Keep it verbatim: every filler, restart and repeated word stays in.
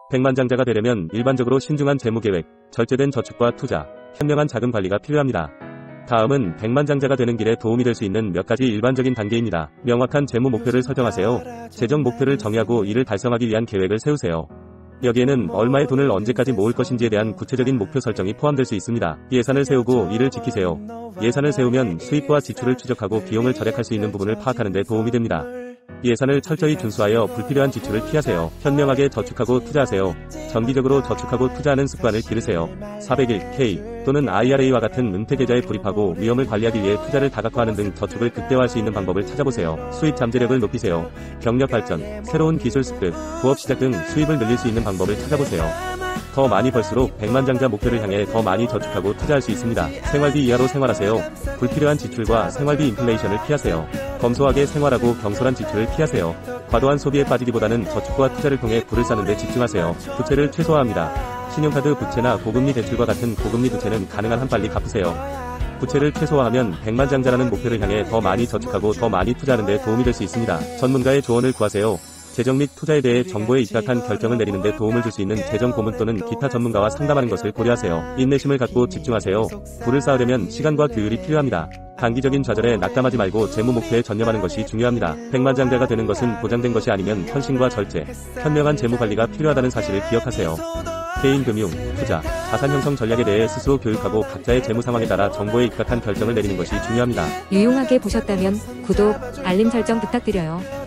백만장자가 되려면 일반적으로 신중한 재무계획, 절제된 저축과 투자, 현명한 자금 관리가 필요합니다. 다음은 백만장자가 되는 길에 도움이 될 수 있는 몇 가지 일반적인 단계입니다. 명확한 재무 목표를 설정하세요. 재정 목표를 정의하고 이를 달성하기 위한 계획을 세우세요. 여기에는 얼마의 돈을 언제까지 모을 것인지에 대한 구체적인 목표 설정이 포함될 수 있습니다. 예산을 세우고 이를 지키세요. 예산을 세우면 수입과 지출을 추적하고 비용을 절약할 수 있는 부분을 파악하는 데 도움이 됩니다. 예산을 철저히 준수하여 불필요한 지출을 피하세요. 현명하게 저축하고 투자하세요. 정기적으로 저축하고 투자하는 습관을 기르세요. 사백일 케이 또는 아이알에이와 같은 은퇴계좌에 불입하고 위험을 관리하기 위해 투자를 다각화하는 등 저축을 극대화할 수 있는 방법을 찾아보세요. 수입 잠재력을 높이세요. 경력 발전, 새로운 기술 습득, 부업 시작 등 수입을 늘릴 수 있는 방법을 찾아보세요. 더 많이 벌수록 백만장자 목표를 향해 더 많이 저축하고 투자할 수 있습니다. 생활비 이하로 생활하세요. 불필요한 지출과 생활비 인플레이션을 피하세요. 검소하게 생활하고 경솔한 지출을 피하세요. 과도한 소비에 빠지기보다는 저축과 투자를 통해 부를 쌓는 데 집중하세요. 부채를 최소화합니다. 신용카드 부채나 고금리 대출과 같은 고금리 부채는 가능한 한 빨리 갚으세요. 부채를 최소화하면 백만장자라는 목표를 향해 더 많이 저축하고 더 많이 투자하는 데 도움이 될 수 있습니다. 전문가의 조언을 구하세요. 재정 및 투자에 대해 정보에 입각한 결정을 내리는 데 도움을 줄 수 있는 재정 고문 또는 기타 전문가와 상담하는 것을 고려하세요. 인내심을 갖고 집중하세요. 부를 쌓으려면 시간과 규율이 필요합니다. 단기적인 좌절에 낙담하지 말고 재무 목표에 전념하는 것이 중요합니다. 백만장자가 되는 것은 보장된 것이 아니면 헌신과 절제, 현명한 재무 관리가 필요하다는 사실을 기억하세요. 개인 금융, 투자, 자산 형성 전략에 대해 스스로 교육하고 각자의 재무 상황에 따라 정보에 입각한 결정을 내리는 것이 중요합니다. 유용하게 보셨다면 구독, 알림 설정 부탁드려요.